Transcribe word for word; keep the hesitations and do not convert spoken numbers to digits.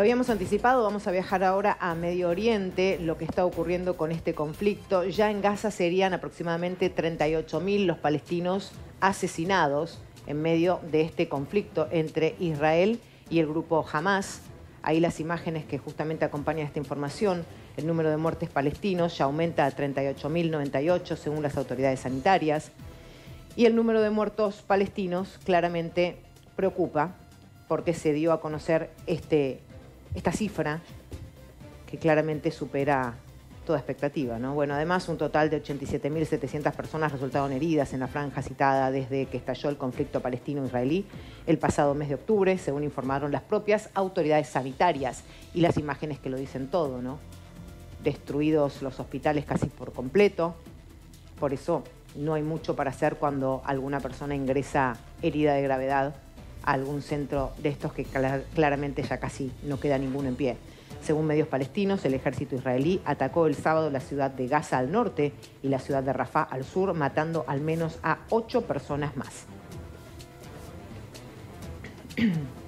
Lo habíamos anticipado, vamos a viajar ahora a Medio Oriente, lo que está ocurriendo con este conflicto. Ya en Gaza serían aproximadamente treinta y ocho mil los palestinos asesinados en medio de este conflicto entre Israel y el grupo Hamas. Ahí las imágenes que justamente acompañan esta información. El número de muertes palestinos ya aumenta a treinta y ocho mil noventa y ocho según las autoridades sanitarias. Y el número de muertos palestinos claramente preocupa porque se dio a conocer este, esta cifra que claramente supera toda expectativa, ¿no? Bueno, además un total de ochenta y siete mil setecientas personas resultaron heridas en la franja citada desde que estalló el conflicto palestino-israelí el pasado mes de octubre, según informaron las propias autoridades sanitarias, y las imágenes que lo dicen todo, ¿no? Destruidos los hospitales casi por completo. Por eso no hay mucho para hacer cuando alguna persona ingresa herida de gravedad a algún centro de estos que claramente ya casi no queda ninguno en pie. Según medios palestinos, el ejército israelí atacó el sábado la ciudad de Gaza al norte y la ciudad de Rafah al sur, matando al menos a ocho personas más.